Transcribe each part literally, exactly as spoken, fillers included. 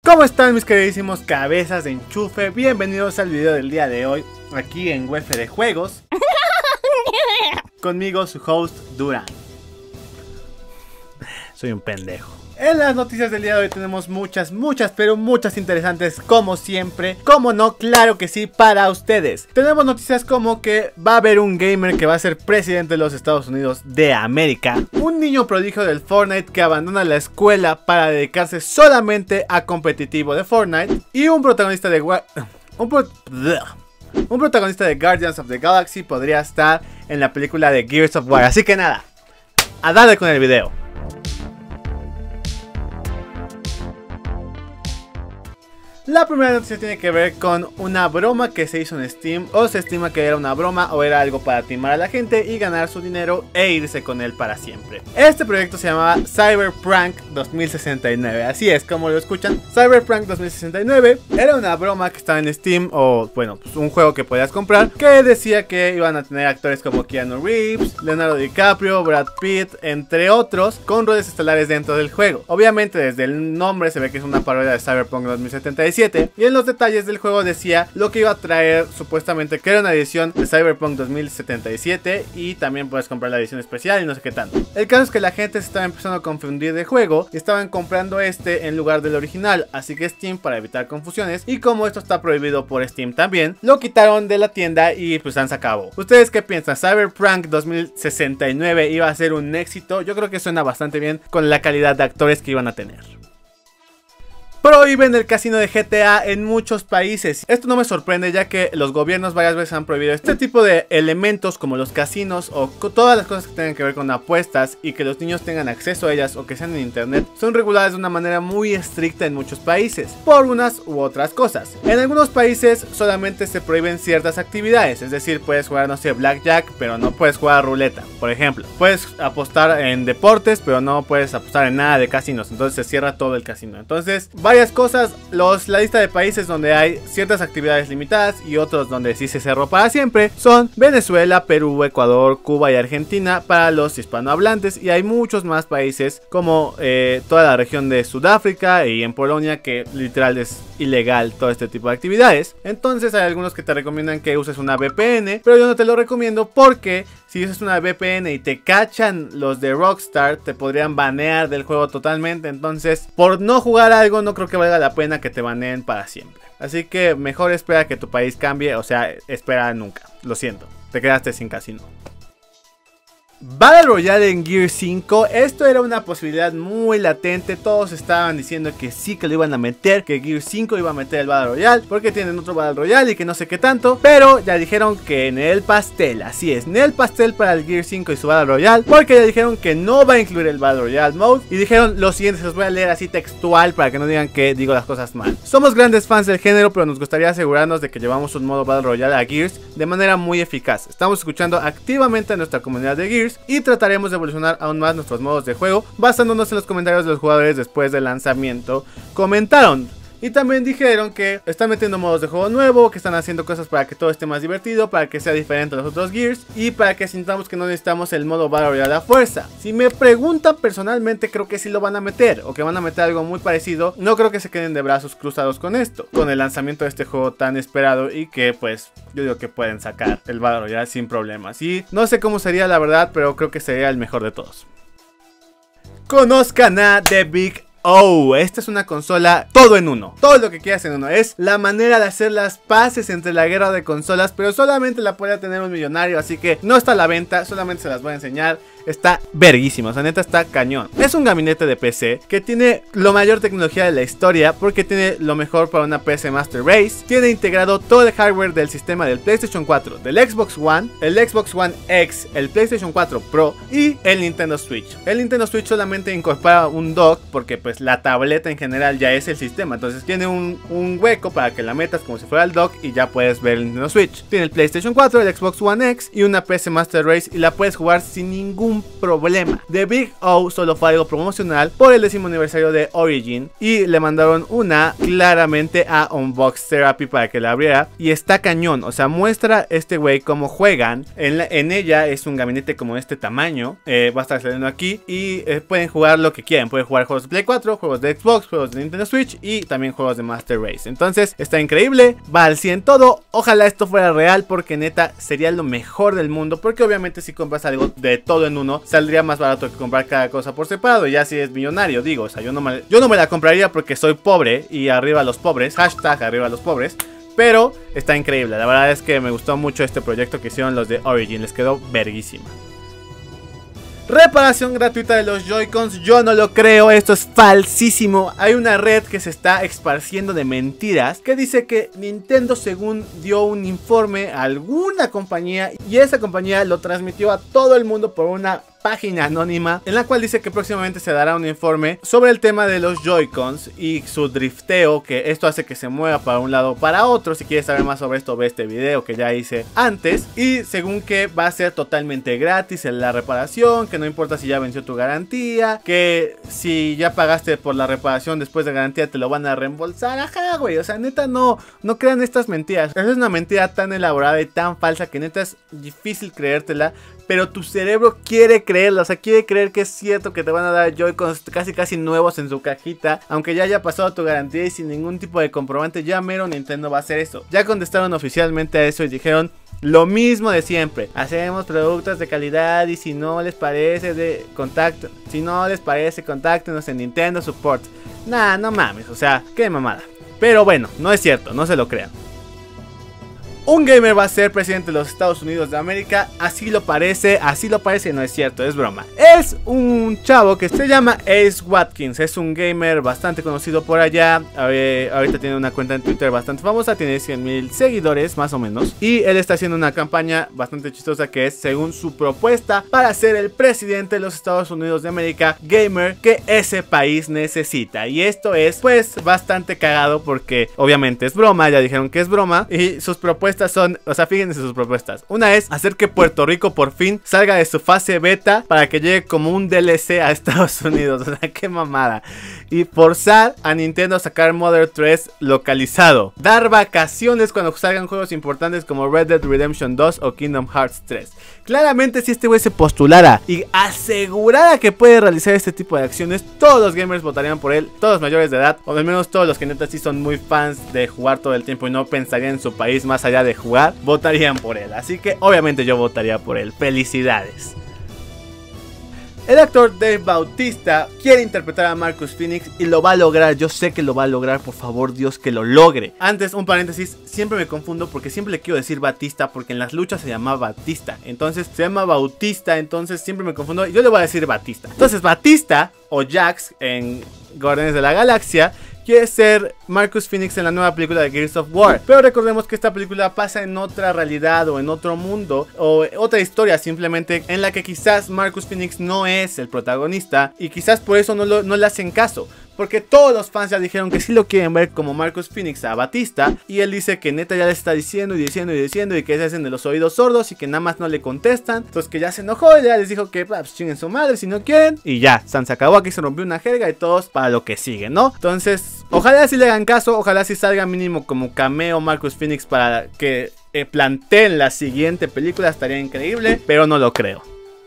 ¿Cómo están mis queridísimos cabezas de enchufe? Bienvenidos al video del día de hoy, aquí en U F de Juegos. Conmigo su host, Duran. Soy un pendejo. En las noticias del día de hoy tenemos muchas, muchas, pero muchas interesantes, como siempre. ¿Cómo no? Claro que sí, para ustedes. Tenemos noticias como que va a haber un gamer que va a ser presidente de los Estados Unidos de América. Un niño prodigio del Fortnite que abandona la escuela para dedicarse solamente a competitivo de Fortnite. Y un protagonista de... Un, pro... un protagonista de Guardians of the Galaxy podría estar en la película de Gears of War. Así que nada, a darle con el video. La primera noticia tiene que ver con una broma que se hizo en Steam. O se estima que era una broma o era algo para timar a la gente y ganar su dinero e irse con él para siempre. Este proyecto se llamaba Cyberprank dos mil sesenta y nueve. Así es como lo escuchan, Cyberprank dos mil sesenta y nueve. Era una broma que estaba en Steam, o bueno, pues un juego que podías comprar, que decía que iban a tener actores como Keanu Reeves, Leonardo DiCaprio, Brad Pitt, entre otros, con roles estelares dentro del juego. Obviamente desde el nombre se ve que es una parodia de Cyberpunk dos mil setenta y siete. Y en los detalles del juego decía lo que iba a traer, supuestamente que era una edición de Cyberpunk dos mil setenta y siete. Y también puedes comprar la edición especial y no sé qué tanto. El caso es que la gente se estaba empezando a confundir de juego y estaban comprando este en lugar del original. Así que Steam, para evitar confusiones, y como esto está prohibido por Steam también, lo quitaron de la tienda y pues han sacado. ¿Ustedes qué piensan? ¿Cyberprank dos mil sesenta y nueve iba a ser un éxito? Yo creo que suena bastante bien con la calidad de actores que iban a tener. Prohíben el casino de G T A en muchos países. Esto no me sorprende, ya que los gobiernos varias veces han prohibido este tipo de elementos como los casinos o todas las cosas que tengan que ver con apuestas, y que los niños tengan acceso a ellas o que sean en internet son reguladas de una manera muy estricta en muchos países por unas u otras cosas. En algunos países solamente se prohíben ciertas actividades, es decir, puedes jugar, no sé, blackjack, pero no puedes jugar ruleta, por ejemplo. Puedes apostar en deportes, pero no puedes apostar en nada de casinos, entonces se cierra todo el casino. Entonces, varias cosas, los, la lista de países donde hay ciertas actividades limitadas y otros donde sí se cerró para siempre son Venezuela, Perú, Ecuador, Cuba y Argentina para los hispanohablantes, y hay muchos más países como eh, toda la región de Sudáfrica y en Polonia, que literal es ilegal todo este tipo de actividades. Entonces hay algunos que te recomiendan que uses una V P N, pero yo no te lo recomiendo, porque si usas una V P N y te cachan los de Rockstar, te podrían banear del juego totalmente. Entonces, por no jugar algo, no creo que valga la pena que te baneen para siempre. Así que mejor espera que tu país cambie, o sea, espera nunca. Lo siento, te quedaste sin casino. Battle Royale en Gears cinco, esto era una posibilidad muy latente. Todos estaban diciendo que sí, que lo iban a meter, que Gears cinco iba a meter el Battle Royale porque tienen otro Battle Royale y que no sé qué tanto. Pero ya dijeron que en el pastel, así es, en el pastel para el Gears cinco y su Battle Royale, porque ya dijeron que no va a incluir el Battle Royale Mode. Y dijeron lo siguiente, se los voy a leer así textual para que no digan que digo las cosas mal. Somos grandes fans del género, pero nos gustaría asegurarnos de que llevamos un modo Battle Royale a Gears de manera muy eficaz. Estamos escuchando activamente a nuestra comunidad de Gears y trataremos de evolucionar aún más nuestros modos de juego basándonos en los comentarios de los jugadores después del lanzamiento, comentaron. Y también dijeron que están metiendo modos de juego nuevo, que están haciendo cosas para que todo esté más divertido, para que sea diferente a los otros Gears y para que sintamos que no necesitamos el modo Battle Royale a fuerza. Si me preguntan personalmente, creo que sí lo van a meter, o que van a meter algo muy parecido. No creo que se queden de brazos cruzados con esto, con el lanzamiento de este juego tan esperado, y que pues yo digo que pueden sacar el Battle Royale sin problemas. Y no sé cómo sería la verdad, pero creo que sería el mejor de todos. Conozcan a The Big Oh, esta es una consola todo en uno, todo lo que quieras en uno. Es la manera de hacer las paces entre la guerra de consolas, pero solamente la puede tener un millonario, así que no está a la venta, solamente se las voy a enseñar. Está verguísima, o sea, neta está cañón. Es un gabinete de P C que tiene lo mayor tecnología de la historia, porque tiene lo mejor para una P C Master Race. Tiene integrado todo el hardware del sistema del PlayStation cuatro, del Xbox One, el Xbox One X, el PlayStation cuatro Pro y el Nintendo Switch. El Nintendo Switch solamente incorpora un dock, porque pues la tableta en general ya es el sistema. Entonces tiene un, un hueco para que la metas como si fuera el dock y ya puedes ver el Nintendo Switch. Tiene el PlayStation cuatro, el Xbox One X y una P C Master Race, y la puedes jugar sin ningún un problema. The Big O solo fue algo promocional por el décimo aniversario de Origin y le mandaron una claramente a Unbox Therapy para que la abriera y está cañón. O sea, muestra este güey cómo juegan. En, la, en ella es un gabinete como de este tamaño. Eh, va a estar saliendo aquí y eh, pueden jugar lo que quieran. Pueden jugar juegos de Play cuatro, juegos de Xbox, juegos de Nintendo Switch y también juegos de Master Race. Entonces está increíble, va al cien todo. Ojalá esto fuera real porque neta sería lo mejor del mundo. Porque obviamente si compras algo de todo en uno saldría más barato que comprar cada cosa por separado. Ya si es millonario, digo, o sea, yo no me, yo no me la compraría porque soy pobre y arriba los pobres. Hashtag arriba los pobres. Pero está increíble, la verdad es que me gustó mucho este proyecto que hicieron los de Origin, les quedó verguísima. Reparación gratuita de los Joy-Cons, yo no lo creo, esto es falsísimo. Hay una red que se está esparciendo de mentiras que dice que Nintendo según dio un informe a alguna compañía y esa compañía lo transmitió a todo el mundo por una página anónima en la cual dice que próximamente se dará un informe sobre el tema de los Joy-Cons y su drifteo, que esto hace que se mueva para un lado o para otro. Si quieres saber más sobre esto, ve este video que ya hice antes. Y según que va a ser totalmente gratis en la reparación, que no importa si ya venció tu garantía, que si ya pagaste por la reparación después de garantía te lo van a reembolsar. Ajá, güey, o sea, neta no, no crean estas mentiras. Esa es una mentira tan elaborada y tan falsa que neta es difícil creértela. Pero tu cerebro quiere creerlo, o sea, quiere creer que es cierto que te van a dar Joy-Cons casi casi nuevos en su cajita. Aunque ya haya pasado tu garantía y sin ningún tipo de comprobante, ya mero Nintendo va a hacer eso. Ya contestaron oficialmente a eso y dijeron lo mismo de siempre. Hacemos productos de calidad y si no les parece, de contacto, si no les parece, contáctenos en Nintendo Support. Nah, no mames, o sea, qué mamada. Pero bueno, no es cierto, no se lo crean. Un gamer va a ser presidente de los Estados Unidos de América, así lo parece, así lo parece, no es cierto, es broma. Es un chavo que se llama Ace Watkins, es un gamer bastante conocido por allá, eh, ahorita tiene una cuenta en Twitter bastante famosa, tiene cien mil seguidores más o menos. Y él está haciendo una campaña bastante chistosa que es según su propuesta para ser el presidente de los Estados Unidos de América, gamer que ese país necesita. Y esto es pues bastante cagado porque obviamente es broma, ya dijeron que es broma y sus propuestas son, o sea, fíjense sus propuestas. Una es hacer que Puerto Rico por fin salga de su fase beta para que llegue como un D L C a Estados Unidos. O sea, qué mamada. Y forzar a Nintendo a sacar Mother tres localizado. Dar vacaciones cuando salgan juegos importantes como Red Dead Redemption dos o Kingdom Hearts tres. Claramente si este güey se postulara y asegurara que puede realizar este tipo de acciones, todos los gamers votarían por él, todos mayores de edad, o al menos todos los que neta sí son muy fans de jugar todo el tiempo y no pensarían en su país más allá de jugar, votarían por él. Así que obviamente yo votaría por él. Felicidades. El actor Dave Bautista quiere interpretar a Marcus Phoenix y lo va a lograr, yo sé que lo va a lograr, por favor Dios que lo logre. Antes, un paréntesis, siempre me confundo porque siempre le quiero decir Batista porque en las luchas se llama Batista, entonces se llama Bautista, entonces siempre me confundo, yo le voy a decir Batista. Entonces Batista o Jax en Guardianes de la Galaxia quiere ser Marcus Phoenix en la nueva película de Gears of War. Pero recordemos que esta película pasa en otra realidad o en otro mundo o otra historia simplemente en la que quizás Marcus Phoenix no es el protagonista y quizás por eso no, lo, no le hacen caso. Porque todos los fans ya dijeron que sí lo quieren ver como Marcus Phoenix a Batista. Y él dice que neta ya le está diciendo y diciendo y diciendo y que se hacen de los oídos sordos y que nada más no le contestan. Entonces que ya se enojó y ya les dijo que pues chinguen su madre si no quieren. Y ya, San se acabó, aquí se rompió una jerga y todos para lo que sigue, ¿no? Entonces, ojalá sí le hagan caso, ojalá sí salga mínimo como cameo Marcus Phoenix para que eh, planteen la siguiente película, estaría increíble, pero no lo creo.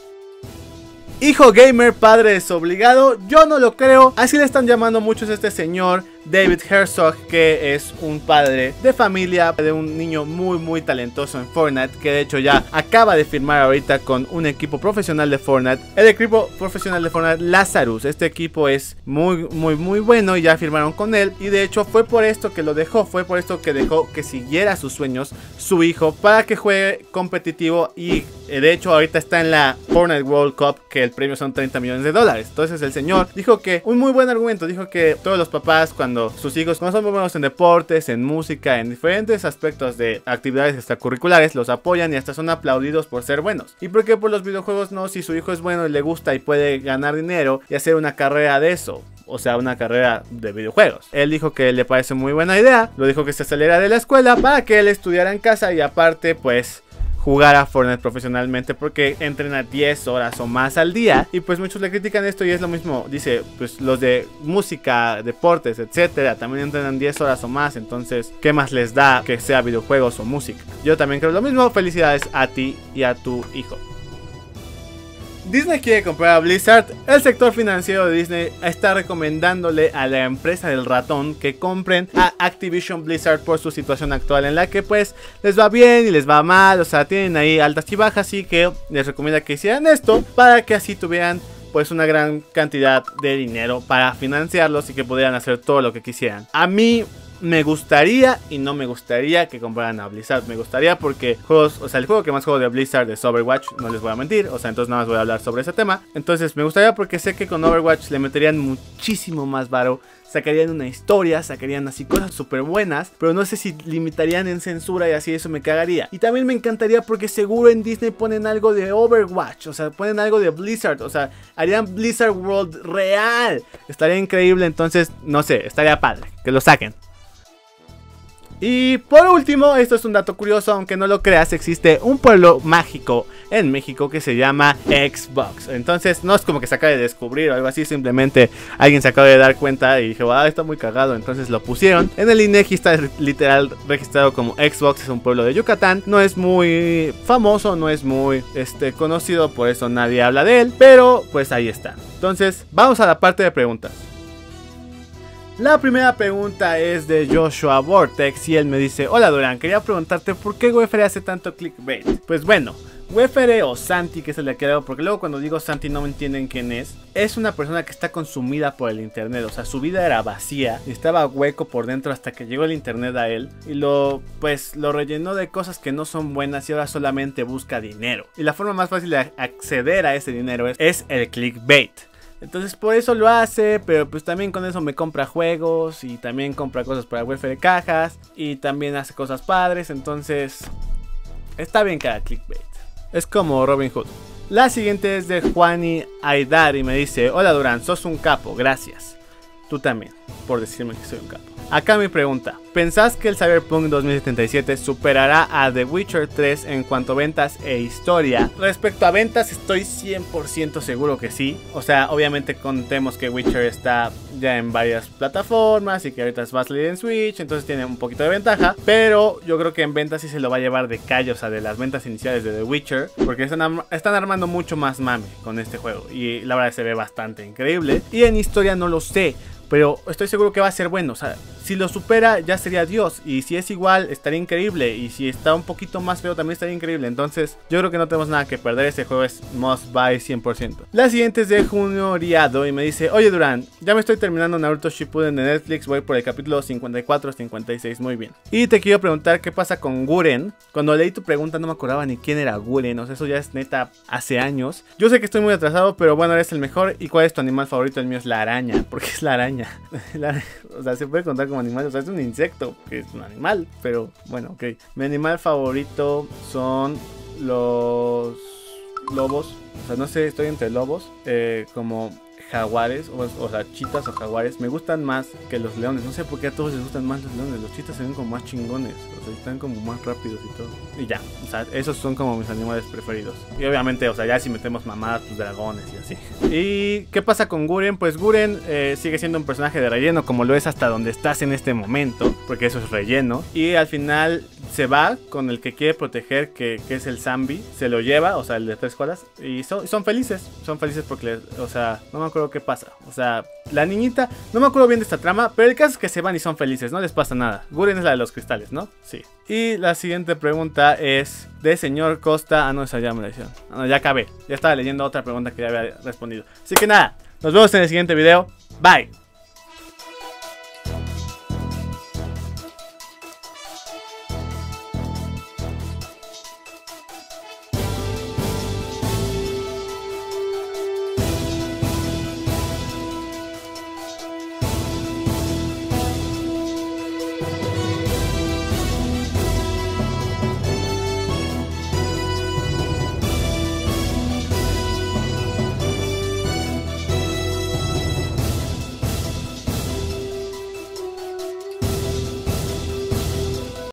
Hijo gamer, padre desobligado, yo no lo creo, así le están llamando muchos a este señor David Herzog, que es un padre de familia de un niño muy muy talentoso en Fortnite, que de hecho ya acaba de firmar ahorita con un equipo profesional de Fortnite, el equipo profesional de Fortnite Lazarus. Este equipo es muy muy muy bueno y ya firmaron con él, y de hecho fue por esto que lo dejó, fue por esto que dejó que siguiera sus sueños su hijo para que juegue competitivo, y de hecho ahorita está en la Fortnite World Cup, que el premio son treinta millones de dólares. Entonces el señor dijo que, un muy buen argumento, dijo que todos los papás cuando sus hijos cuando son muy buenos en deportes, en música, en diferentes aspectos de actividades extracurriculares, los apoyan y hasta son aplaudidos por ser buenos. ¿Y por qué por los videojuegos no? Si su hijo es bueno y le gusta y puede ganar dinero y hacer una carrera de eso, o sea, una carrera de videojuegos. Él dijo que le parece muy buena idea, lo dijo que se saliera de la escuela para que él estudiara en casa y aparte pues jugar a Fortnite profesionalmente porque entrena diez horas o más al día. Y pues muchos le critican esto y es lo mismo. Dice, pues los de música, deportes, etcétera, también entrenan diez horas o más. Entonces, ¿qué más les da que sea videojuegos o música? Yo también creo lo mismo. Felicidades a ti y a tu hijo. Disney quiere comprar a Blizzard. El sector financiero de Disney está recomendándole a la empresa del ratón que compren a Activision Blizzard por su situación actual, en la que pues les va bien y les va mal, o sea, tienen ahí altas y bajas, así que les recomienda que hicieran esto para que así tuvieran pues una gran cantidad de dinero para financiarlos y que pudieran hacer todo lo que quisieran. A mí me gustaría y no me gustaría que compraran a Blizzard. Me gustaría porque juegos, o sea, el juego que más juego de Blizzard es Overwatch, no les voy a mentir, o sea, entonces nada más voy a hablar sobre ese tema. Entonces me gustaría porque sé que con Overwatch le meterían muchísimo más varo, sacarían una historia, sacarían así cosas súper buenas, pero no sé si limitarían en censura y así eso me cagaría. Y también me encantaría porque seguro en Disney ponen algo de Overwatch, o sea, ponen algo de Blizzard, o sea, harían Blizzard World real. Estaría increíble, entonces, no sé, estaría padre, que lo saquen. Y por último, esto es un dato curioso, aunque no lo creas, existe un pueblo mágico en México que se llama Xbox. Entonces no es como que se acabe de descubrir o algo así, simplemente alguien se acaba de dar cuenta y dijo, ah, está muy cagado, entonces lo pusieron. En el INEGI está literal registrado como Xbox, es un pueblo de Yucatán, no es muy famoso, no es muy este, conocido, por eso nadie habla de él, pero pues ahí está. Entonces vamos a la parte de preguntas. La primera pregunta es de Joshua Vortex y él me dice: hola Durán, quería preguntarte por qué Wefere hace tanto clickbait. Pues bueno, Wefere o Santi, que es el de aquel lado, porque luego cuando digo Santi no me entienden quién es. Es una persona que está consumida por el internet, o sea, su vida era vacía y estaba hueco por dentro hasta que llegó el internet a él y lo, pues, lo rellenó de cosas que no son buenas y ahora solamente busca dinero. Y la forma más fácil de acceder a ese dinero es, es el clickbait. Entonces por eso lo hace, pero pues también con eso me compra juegos y también compra cosas para Wefere cajas y también hace cosas padres, entonces está bien que haga clickbait. Es como Robin Hood. La siguiente es de Juani Aidar y me dice: hola Durán, sos un capo, gracias. Tú también, por decirme que soy un capo. Acá mi pregunta: ¿pensás que el Cyberpunk dos mil setenta y siete superará a The Witcher tres en cuanto a ventas e historia? Respecto a ventas estoy cien por ciento seguro que sí. O sea, obviamente contemos que Witcher está ya en varias plataformas y que ahorita va a salir en Switch, entonces tiene un poquito de ventaja. Pero yo creo que en ventas sí se lo va a llevar de calle, o sea, de las ventas iniciales de The Witcher, porque están, están armando mucho más mame con este juego y la verdad se ve bastante increíble. Y en historia no lo sé, pero estoy seguro que va a ser bueno. O sea, si lo supera ya sería Dios. Y si es igual estaría increíble. Y si está un poquito más feo también estaría increíble. Entonces yo creo que no tenemos nada que perder. Este juego es must buy cien por ciento. La siguiente es de Junio Riado y me dice: oye Durán, ya me estoy terminando Naruto Shippuden de Netflix. Voy por el capítulo cincuenta y cuatro cincuenta y seis. Muy bien. Y te quiero preguntar qué pasa con Guren. Cuando leí tu pregunta no me acordaba ni quién era Guren. O sea, eso ya es neta hace años. Yo sé que estoy muy atrasado, pero bueno, eres el mejor. ¿Y cuál es tu animal favorito? El mío es la araña, porque es la araña. La, o sea, se puede contar como animal. O sea, es un insecto, que es un animal, pero bueno, ok. Mi animal favorito son los lobos. O sea, no sé, estoy entre lobos, eh, como jaguares, o, o sea, chitas o jaguares. Me gustan más que los leones. No sé por qué a todos les gustan más los leones. Los chitas se ven como más chingones, o sea, están como más rápidos y todo. Y ya, o sea, esos son como mis animales preferidos. Y obviamente, o sea, ya si metemos mamadas, pues dragones y así. ¿Y qué pasa con Guren? Pues Guren eh, sigue siendo un personaje de relleno, como lo es hasta donde estás en este momento, porque eso es relleno. Y al final se va con el que quiere proteger, que, que es el Zambi. Se lo lleva, o sea, el de tres colas. Y son, son felices, son felices porque, o sea, no me acuerdo qué pasa. O sea, la niñita, no me acuerdo bien de esta trama, pero el caso es que se van y son felices, no les pasa nada. Guren es la de los cristales, ¿no? Sí. Y la siguiente pregunta es de señor Costa. Ah, no, esa ya me la hicieron. Ah, no, ya acabé. Ya estaba leyendo otra pregunta que ya había respondido. Así que nada, nos vemos en el siguiente video. Bye.